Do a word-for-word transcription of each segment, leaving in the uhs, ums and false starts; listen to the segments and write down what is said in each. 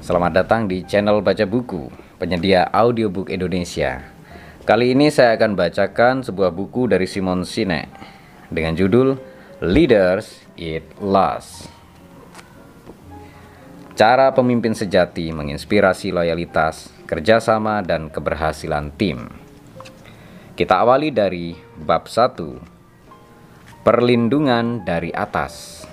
Selamat datang di channel Baca Buku, penyedia audiobook Indonesia. Kali ini saya akan bacakan sebuah buku dari Simon Sinek dengan judul Leaders Eat Last. Cara pemimpin sejati menginspirasi loyalitas, kerjasama, dan keberhasilan tim. Kita awali dari bab satu. Perlindungan dari atas.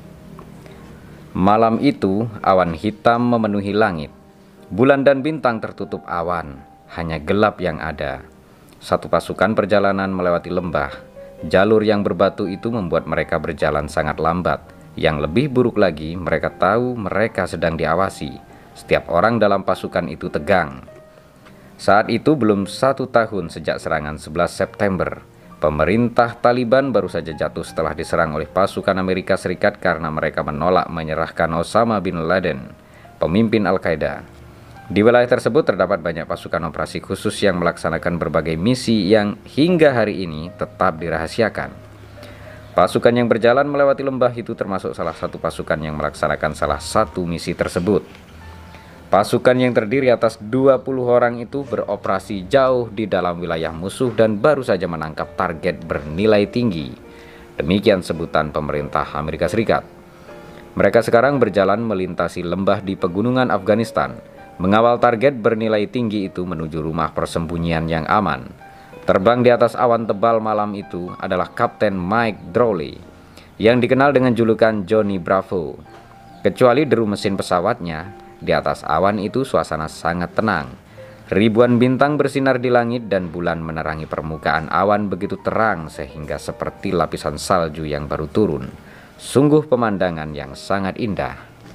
Malam itu, awan hitam memenuhi langit. Bulan dan bintang tertutup awan, hanya gelap yang ada. Satu pasukan perjalanan melewati lembah. Jalur yang berbatu itu membuat mereka berjalan sangat lambat. Yang lebih buruk lagi, mereka tahu mereka sedang diawasi. Setiap orang dalam pasukan itu tegang. Saat itu belum satu tahun sejak serangan sebelas September. Pemerintah Taliban baru saja jatuh setelah diserang oleh pasukan Amerika Serikat karena mereka menolak menyerahkan Osama bin Laden, pemimpin Al-Qaeda. Di wilayah tersebut terdapat banyak pasukan operasi khusus yang melaksanakan berbagai misi yang hingga hari ini tetap dirahasiakan. Pasukan yang berjalan melewati lembah itu termasuk salah satu pasukan yang melaksanakan salah satu misi tersebut. Pasukan yang terdiri atas dua puluh orang itu beroperasi jauh di dalam wilayah musuh dan baru saja menangkap target bernilai tinggi. Demikian sebutan pemerintah Amerika Serikat. Mereka sekarang berjalan melintasi lembah di pegunungan Afghanistan, mengawal target bernilai tinggi itu menuju rumah persembunyian yang aman. Terbang di atas awan tebal malam itu adalah Kapten Mike Drowley, yang dikenal dengan julukan Johnny Bravo. Kecuali deru mesin pesawatnya, di atas awan itu suasana sangat tenang. Ribuan bintang bersinar di langit dan bulan menerangi permukaan awan begitu terang sehingga seperti lapisan salju yang baru turun. Sungguh pemandangan yang sangat indah.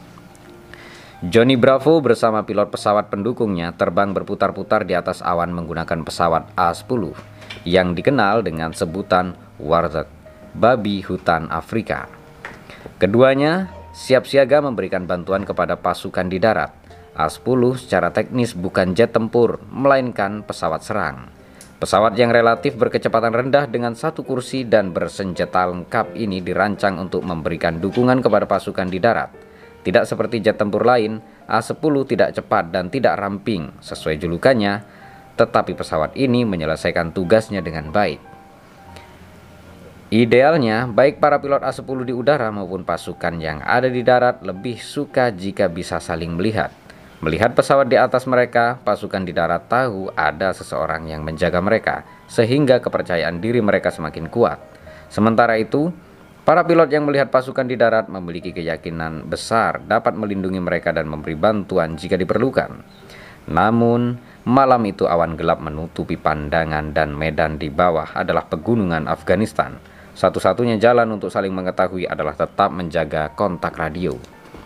Johnny Bravo bersama pilot pesawat pendukungnya terbang berputar-putar di atas awan menggunakan pesawat A sepuluh yang dikenal dengan sebutan Warthog, babi hutan Afrika. Keduanya siap siaga memberikan bantuan kepada pasukan di darat. A sepuluh secara teknis bukan jet tempur, melainkan pesawat serang. Pesawat yang relatif berkecepatan rendah dengan satu kursi dan bersenjata lengkap ini dirancang untuk memberikan dukungan kepada pasukan di darat. Tidak seperti jet tempur lain, A sepuluh tidak cepat dan tidak ramping sesuai julukannya, tetapi pesawat ini menyelesaikan tugasnya dengan baik. Idealnya, baik para pilot A sepuluh di udara maupun pasukan yang ada di darat lebih suka jika bisa saling melihat. Melihat pesawat di atas mereka, pasukan di darat tahu ada seseorang yang menjaga mereka, sehingga kepercayaan diri mereka semakin kuat. Sementara itu, para pilot yang melihat pasukan di darat memiliki keyakinan besar dapat melindungi mereka dan memberi bantuan jika diperlukan. Namun, malam itu awan gelap menutupi pandangan dan medan di bawah adalah pegunungan Afghanistan. Satu-satunya jalan untuk saling mengetahui adalah tetap menjaga kontak radio.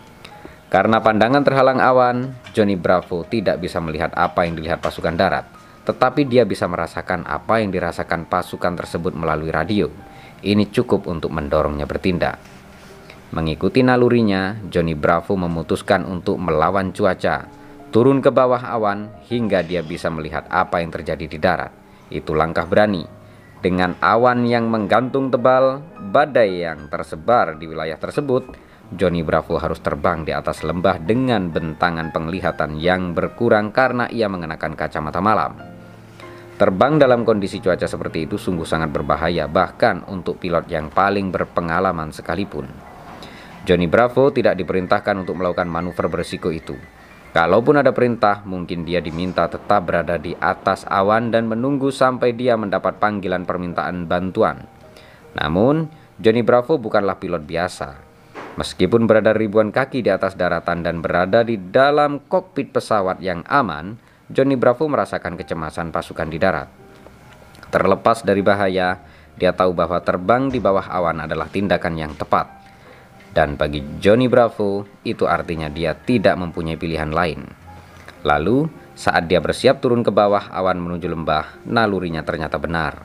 Karena pandangan terhalang awan, Johnny Bravo tidak bisa melihat apa yang dilihat pasukan darat, tetapi dia bisa merasakan apa yang dirasakan pasukan tersebut melalui radio. Ini cukup untuk mendorongnya bertindak. Mengikuti nalurinya, Johnny Bravo memutuskan untuk melawan cuaca, turun ke bawah awan hingga dia bisa melihat apa yang terjadi di darat. Itu langkah berani. Dengan awan yang menggantung tebal, badai yang tersebar di wilayah tersebut, Johnny Bravo harus terbang di atas lembah dengan bentangan penglihatan yang berkurang karena ia mengenakan kacamata malam. Terbang dalam kondisi cuaca seperti itu sungguh sangat berbahaya, bahkan untuk pilot yang paling berpengalaman sekalipun. Johnny Bravo tidak diperintahkan untuk melakukan manuver berisiko itu. Kalaupun ada perintah, mungkin dia diminta tetap berada di atas awan dan menunggu sampai dia mendapat panggilan permintaan bantuan. Namun, Johnny Bravo bukanlah pilot biasa. Meskipun berada ribuan kaki di atas daratan dan berada di dalam kokpit pesawat yang aman, Johnny Bravo merasakan kecemasan pasukan di darat. Terlepas dari bahaya, dia tahu bahwa terbang di bawah awan adalah tindakan yang tepat. Dan bagi Johnny Bravo, itu artinya dia tidak mempunyai pilihan lain. Lalu, saat dia bersiap turun ke bawah awan menuju lembah, nalurinya ternyata benar.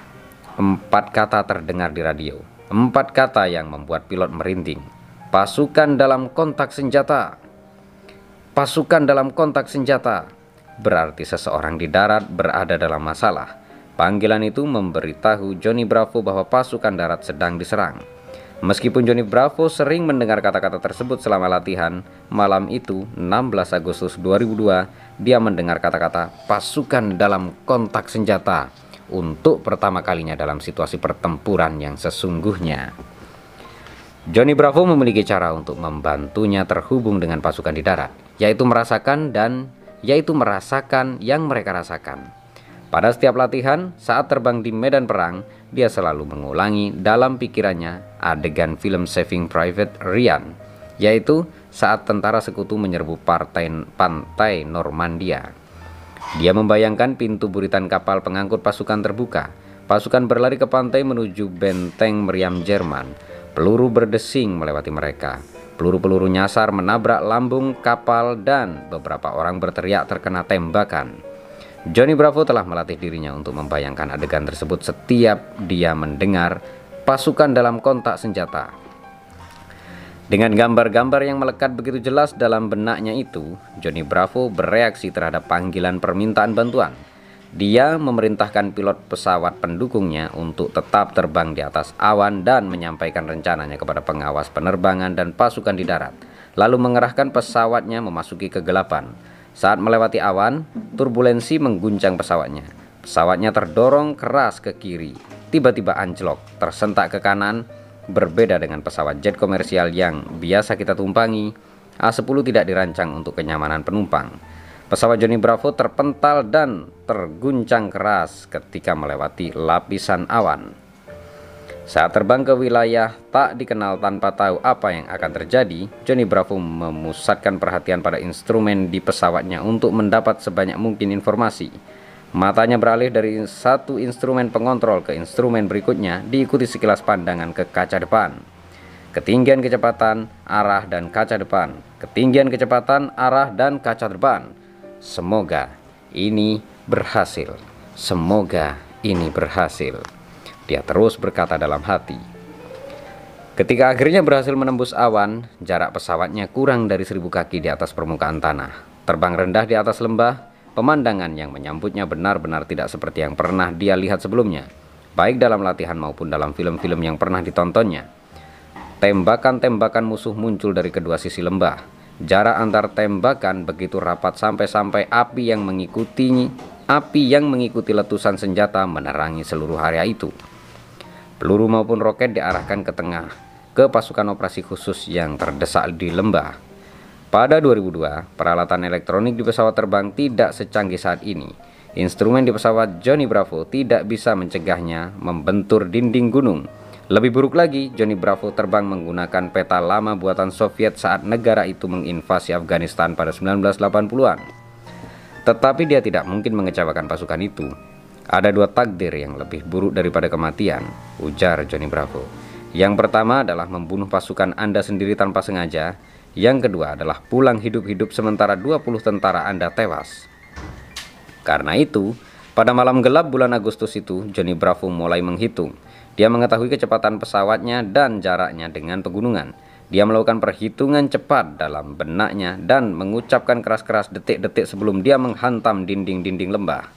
Empat kata terdengar di radio. Empat kata yang membuat pilot merinding. Pasukan dalam kontak senjata. Pasukan dalam kontak senjata. Berarti seseorang di darat berada dalam masalah. Panggilan itu memberitahu Johnny Bravo bahwa pasukan darat sedang diserang. Meskipun Johnny Bravo sering mendengar kata-kata tersebut selama latihan, malam itu enam belas Agustus dua ribu dua, dia mendengar kata-kata pasukan dalam kontak senjata untuk pertama kalinya dalam situasi pertempuran yang sesungguhnya. Johnny Bravo memiliki cara untuk membantunya terhubung dengan pasukan di darat, yaitu merasakan dan yaitu merasakan yang mereka rasakan. Pada setiap latihan, saat terbang di medan perang, dia selalu mengulangi dalam pikirannya adegan film Saving Private Ryan, yaitu saat tentara sekutu menyerbu partai, pantai Normandia. Dia membayangkan pintu buritan kapal pengangkut pasukan terbuka. Pasukan berlari ke pantai menuju benteng meriam Jerman. Peluru berdesing melewati mereka. Peluru-peluru nyasar menabrak lambung kapal dan beberapa orang berteriak terkena tembakan. Johnny Bravo telah melatih dirinya untuk membayangkan adegan tersebut setiap dia mendengar pasukan dalam kontak senjata. Dengan gambar-gambar yang melekat begitu jelas dalam benaknya itu, Johnny Bravo bereaksi terhadap panggilan permintaan bantuan. Dia memerintahkan pilot pesawat pendukungnya untuk tetap terbang di atas awan dan menyampaikan rencananya kepada pengawas penerbangan dan pasukan di darat, lalu mengerahkan pesawatnya memasuki kegelapan. Saat melewati awan, turbulensi mengguncang pesawatnya. Pesawatnya terdorong keras ke kiri, tiba-tiba anjlok, tersentak ke kanan. Berbeda dengan pesawat jet komersial yang biasa kita tumpangi, A sepuluh tidak dirancang untuk kenyamanan penumpang. Pesawat Johnny Bravo terpental dan terguncang keras ketika melewati lapisan awan. Saat terbang ke wilayah tak dikenal tanpa tahu apa yang akan terjadi, Johnny Bravo memusatkan perhatian pada instrumen di pesawatnya untuk mendapat sebanyak mungkin informasi. Matanya beralih dari satu instrumen pengontrol ke instrumen berikutnya, diikuti sekilas pandangan ke kaca depan. Ketinggian kecepatan, arah, dan kaca depan. Ketinggian kecepatan, arah, dan kaca depan. Semoga ini berhasil. Semoga ini berhasil. Dia terus berkata dalam hati. Ketika akhirnya berhasil menembus awan, jarak pesawatnya kurang dari seribu kaki di atas permukaan tanah. Terbang rendah di atas lembah, pemandangan yang menyambutnya benar-benar tidak seperti yang pernah dia lihat sebelumnya, baik dalam latihan maupun dalam film-film yang pernah ditontonnya. Tembakan-tembakan musuh muncul dari kedua sisi lembah. Jarak antar tembakan begitu rapat sampai-sampai api yang mengikuti api yang mengikuti letusan senjata menerangi seluruh area itu. Peluru maupun roket diarahkan ke tengah, ke pasukan operasi khusus yang terdesak di lembah. Pada dua ribu dua, peralatan elektronik di pesawat terbang tidak secanggih saat ini. Instrumen di pesawat Johnny Bravo tidak bisa mencegahnya membentur dinding gunung. Lebih buruk lagi, Johnny Bravo terbang menggunakan peta lama buatan Soviet saat negara itu menginvasi Afghanistan pada sembilan belas delapan puluhan. Tetapi dia tidak mungkin mengecewakan pasukan itu. Ada dua takdir yang lebih buruk daripada kematian, ujar Johnny Bravo. Yang pertama adalah membunuh pasukan Anda sendiri tanpa sengaja. Yang kedua adalah pulang hidup-hidup sementara dua puluh tentara Anda tewas. Karena itu, pada malam gelap bulan Agustus itu, Johnny Bravo mulai menghitung. Dia mengetahui kecepatan pesawatnya dan jaraknya dengan pegunungan. Dia melakukan perhitungan cepat dalam benaknya dan mengucapkan keras-keras detik-detik sebelum dia menghantam dinding-dinding lembah.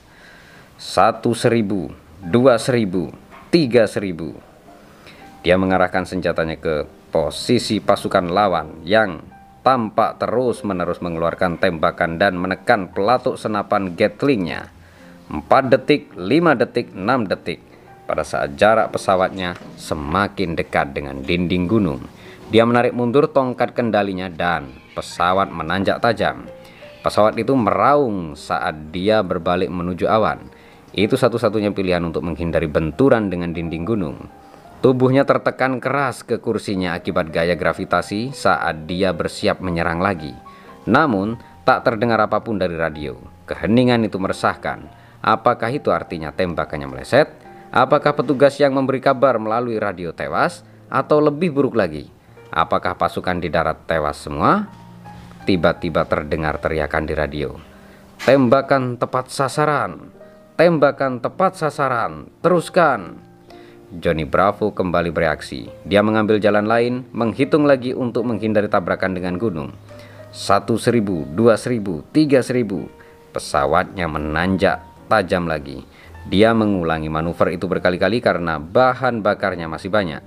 Satu seribu, dua seribu, tiga seribu. Dia mengarahkan senjatanya ke posisi pasukan lawan yang tampak terus-menerus mengeluarkan tembakan dan menekan pelatuk senapan Gatlingnya. Empat detik, lima detik, enam detik. Pada saat jarak pesawatnya semakin dekat dengan dinding gunung, dia menarik mundur tongkat kendalinya dan pesawat menanjak tajam. Pesawat itu meraung saat dia berbalik menuju awan. Itu satu-satunya pilihan untuk menghindari benturan dengan dinding gunung. Tubuhnya tertekan keras ke kursinya akibat gaya gravitasi saat dia bersiap menyerang lagi. Namun, tak terdengar apapun dari radio. Keheningan itu meresahkan. Apakah itu artinya tembakannya meleset? Apakah petugas yang memberi kabar melalui radio tewas? Atau lebih buruk lagi, apakah pasukan di darat tewas semua? Tiba-tiba terdengar teriakan di radio. Tembakan tepat sasaran! Tembakan tepat sasaran! Teruskan! Johnny Bravo kembali bereaksi. Dia mengambil jalan lain, menghitung lagi untuk menghindari tabrakan dengan gunung. Satu seribu, dua seribu, tiga seribu. Pesawatnya menanjak tajam lagi. Dia mengulangi manuver itu berkali-kali karena bahan bakarnya masih banyak.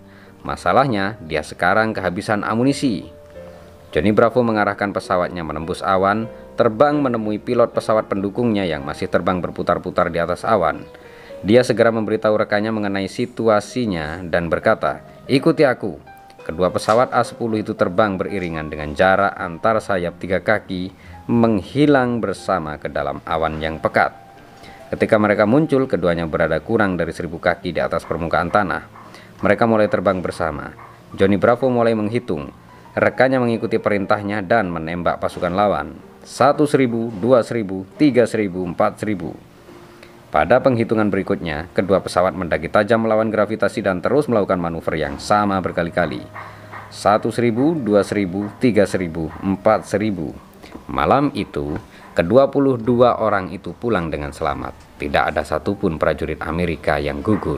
Masalahnya, dia sekarang kehabisan amunisi. Johnny Bravo mengarahkan pesawatnya menembus awan, terbang menemui pilot pesawat pendukungnya yang masih terbang berputar-putar di atas awan. Dia segera memberitahu rekannya mengenai situasinya dan berkata, "Ikuti aku." Kedua pesawat A sepuluh itu terbang beriringan dengan jarak antar sayap tiga kaki, menghilang bersama ke dalam awan yang pekat. Ketika mereka muncul, keduanya berada kurang dari seribu kaki di atas permukaan tanah. Mereka mulai terbang bersama. Johnny Bravo mulai menghitung. Rekannya mengikuti perintahnya dan menembak pasukan lawan. Satu seribu, dua seribu, tiga seribu, empat seribu. Pada penghitungan berikutnya, kedua pesawat mendaki tajam melawan gravitasi dan terus melakukan manuver yang sama berkali-kali. Satu seribu, dua seribu, tiga seribu, empat seribu. Malam itu, kedua puluh dua orang itu pulang dengan selamat. Tidak ada satupun prajurit Amerika yang gugur.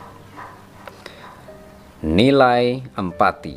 Nilai empati.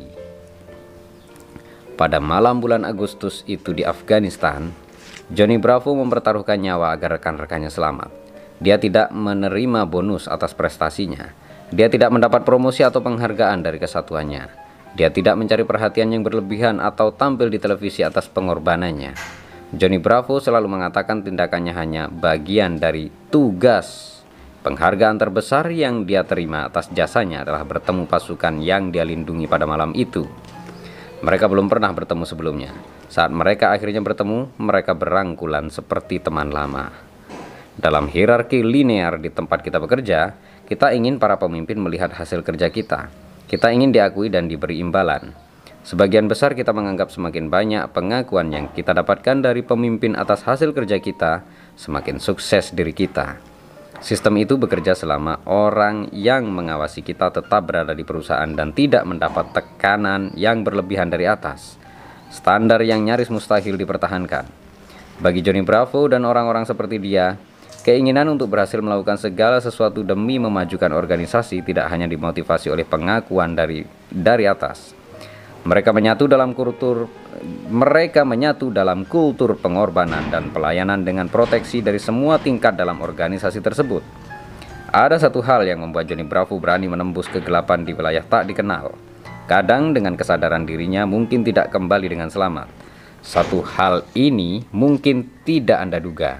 Pada malam bulan Agustus itu di Afghanistan, Johnny Bravo mempertaruhkan nyawa agar rekan-rekannya selamat. Dia tidak menerima bonus atas prestasinya. Dia tidak mendapat promosi atau penghargaan dari kesatuannya. Dia tidak mencari perhatian yang berlebihan atau tampil di televisi atas pengorbanannya. Johnny Bravo selalu mengatakan tindakannya hanya bagian dari tugas. Penghargaan terbesar yang dia terima atas jasanya adalah bertemu pasukan yang dia lindungi pada malam itu. Mereka belum pernah bertemu sebelumnya. Saat mereka akhirnya bertemu, mereka berangkulan seperti teman lama. Dalam hierarki linear di tempat kita bekerja, kita ingin para pemimpin melihat hasil kerja kita. Kita ingin diakui dan diberi imbalan. Sebagian besar kita menganggap semakin banyak pengakuan yang kita dapatkan dari pemimpin atas hasil kerja kita, semakin sukses diri kita. Sistem itu bekerja selama orang yang mengawasi kita tetap berada di perusahaan dan tidak mendapat tekanan yang berlebihan dari atas. Standar yang nyaris mustahil dipertahankan. Bagi Johnny Bravo dan orang-orang seperti dia, keinginan untuk berhasil melakukan segala sesuatu demi memajukan organisasi tidak hanya dimotivasi oleh pengakuan dari dari atas. Mereka menyatu dalam kultur mereka menyatu dalam kultur pengorbanan dan pelayanan dengan proteksi dari semua tingkat dalam organisasi tersebut. Ada satu hal yang membuat Johnny Bravo berani menembus kegelapan di wilayah tak dikenal. Kadang dengan kesadaran dirinya mungkin tidak kembali dengan selamat. Satu hal ini mungkin tidak Anda duga.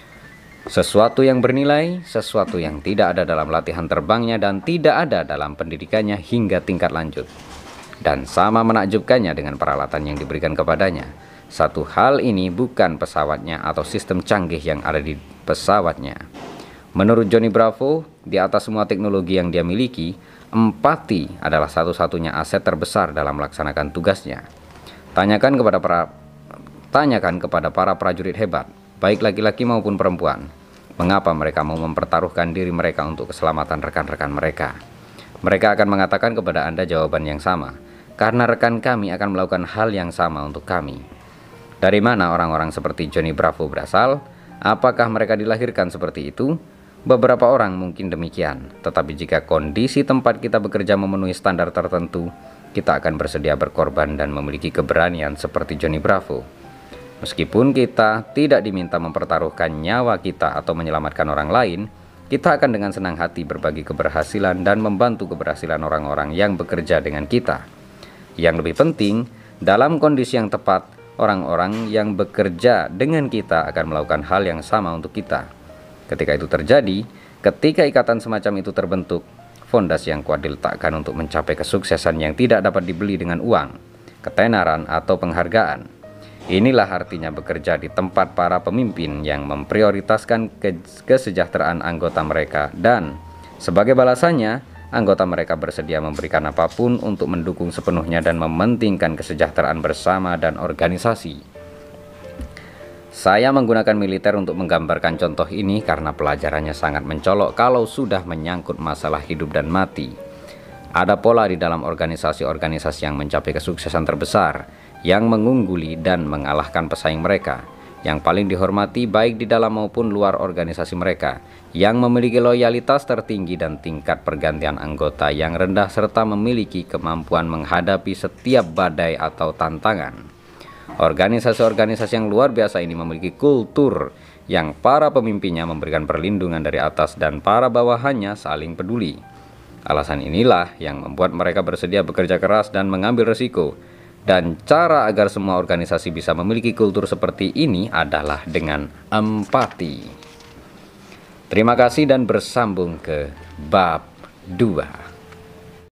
Sesuatu yang bernilai, sesuatu yang tidak ada dalam latihan terbangnya dan tidak ada dalam pendidikannya hingga tingkat lanjut. Dan sama menakjubkannya dengan peralatan yang diberikan kepadanya. Satu hal ini bukan pesawatnya atau sistem canggih yang ada di pesawatnya. Menurut Johnny Bravo, di atas semua teknologi yang dia miliki, empati adalah satu-satunya aset terbesar dalam melaksanakan tugasnya. Tanyakan kepada para tanyakan kepada para prajurit hebat, baik laki-laki maupun perempuan, mengapa mereka mau mempertaruhkan diri mereka untuk keselamatan rekan-rekan mereka. Mereka akan mengatakan kepada Anda jawaban yang sama, karena rekan kami akan melakukan hal yang sama untuk kami. Dari mana orang-orang seperti Johnny Bravo berasal? Apakah mereka dilahirkan seperti itu? Beberapa orang mungkin demikian, tetapi jika kondisi tempat kita bekerja memenuhi standar tertentu, kita akan bersedia berkorban dan memiliki keberanian seperti Johnny Bravo. Meskipun kita tidak diminta mempertaruhkan nyawa kita atau menyelamatkan orang lain, kita akan dengan senang hati berbagi keberhasilan dan membantu keberhasilan orang-orang yang bekerja dengan kita. Yang lebih penting, dalam kondisi yang tepat, orang-orang yang bekerja dengan kita akan melakukan hal yang sama untuk kita. Ketika itu terjadi, ketika ikatan semacam itu terbentuk, fondasi yang kuat diletakkan untuk mencapai kesuksesan yang tidak dapat dibeli dengan uang, ketenaran, atau penghargaan. Inilah artinya bekerja di tempat para pemimpin yang memprioritaskan kesejahteraan anggota mereka dan sebagai balasannya, anggota mereka bersedia memberikan apapun untuk mendukung sepenuhnya dan mementingkan kesejahteraan bersama dan organisasi. Saya menggunakan militer untuk menggambarkan contoh ini karena pelajarannya sangat mencolok kalau sudah menyangkut masalah hidup dan mati. Ada pola di dalam organisasi-organisasi yang mencapai kesuksesan terbesar, yang mengungguli dan mengalahkan pesaing mereka, yang paling dihormati baik di dalam maupun luar organisasi mereka, yang memiliki loyalitas tertinggi dan tingkat pergantian anggota yang rendah serta memiliki kemampuan menghadapi setiap badai atau tantangan. Organisasi-organisasi yang luar biasa ini memiliki kultur yang para pemimpinnya memberikan perlindungan dari atas dan para bawahannya saling peduli. Alasan inilah yang membuat mereka bersedia bekerja keras dan mengambil resiko. Dan cara agar semua organisasi bisa memiliki kultur seperti ini adalah dengan empati. Terima kasih dan bersambung ke bab dua.